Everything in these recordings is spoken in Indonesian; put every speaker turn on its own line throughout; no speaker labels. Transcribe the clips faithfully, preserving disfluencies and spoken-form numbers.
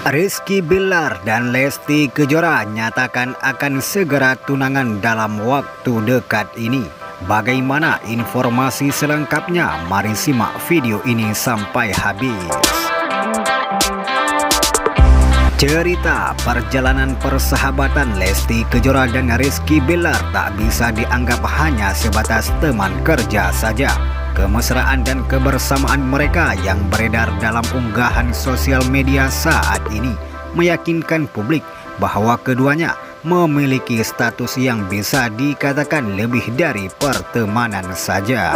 Rizky Bilar dan Lesti Kejora nyatakan akan segera tunangan dalam waktu dekat ini. Bagaimana informasi selengkapnya? Mari simak video ini sampai habis. Cerita perjalanan persahabatan Lesti Kejora dan Rizky Bilar tak bisa dianggap hanya sebatas teman kerja saja. Kemesraan dan kebersamaan mereka yang beredar dalam unggahan sosial media saat ini meyakinkan publik bahwa keduanya memiliki status yang bisa dikatakan lebih dari pertemanan saja.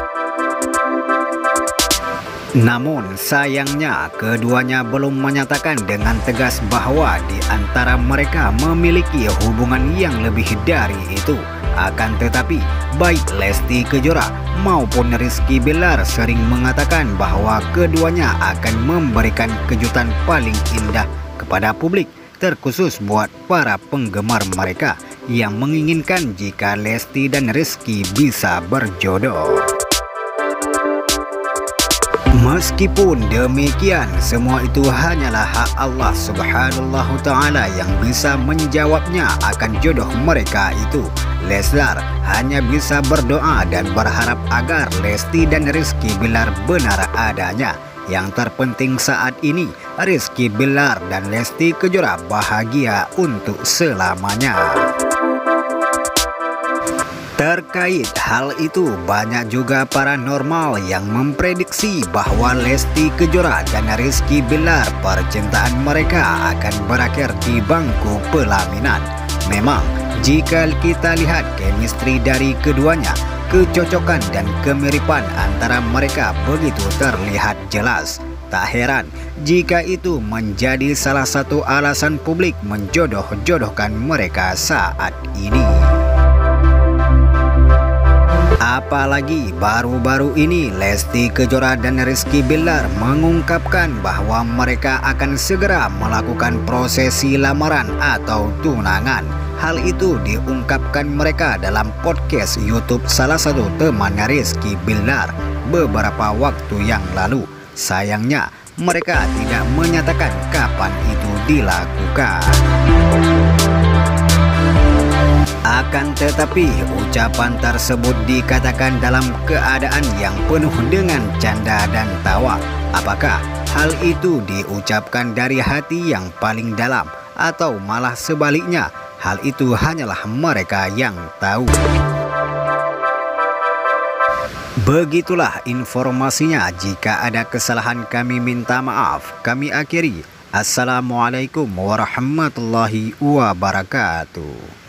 Namun sayangnya keduanya belum menyatakan dengan tegas bahwa di antara mereka memiliki hubungan yang lebih dari itu. Akan tetapi baik Lesti Kejora maupun Rizky Bilar sering mengatakan bahwa keduanya akan memberikan kejutan paling indah kepada publik, terkhusus buat para penggemar mereka yang menginginkan jika Lesti dan Rizky bisa berjodoh. Meskipun demikian, semua itu hanyalah hak Allah Subhanahu Ta'ala yang bisa menjawabnya akan jodoh mereka itu. Leslar hanya bisa berdoa dan berharap agar Lesti dan Rizky Bilar benar adanya. Yang terpenting saat ini, Rizky Bilar dan Lesti Kejora bahagia untuk selamanya. Terkait hal itu, banyak juga paranormal yang memprediksi bahwa Lesti Kejora dan Rizky Bilar percintaan mereka akan berakhir di bangku pelaminan. Memang, jika kita lihat chemistry dari keduanya, kecocokan dan kemiripan antara mereka begitu terlihat jelas. Tak heran jika itu menjadi salah satu alasan publik menjodoh-jodohkan mereka saat ini. Apalagi baru-baru ini Lesti Kejora dan Rizky Bilar mengungkapkan bahwa mereka akan segera melakukan prosesi lamaran atau tunangan. Hal itu diungkapkan mereka dalam podcast YouTube salah satu temannya Rizky Bilar beberapa waktu yang lalu. Sayangnya mereka tidak menyatakan kapan itu dilakukan. Akan tetapi ucapan tersebut dikatakan dalam keadaan yang penuh dengan canda dan tawa. Apakah hal itu diucapkan dari hati yang paling dalam atau malah sebaliknya? Hal itu hanyalah mereka yang tahu. Begitulah informasinya. Jika ada kesalahan kami minta maaf. Kami akhiri. Assalamualaikum warahmatullahi wabarakatuh.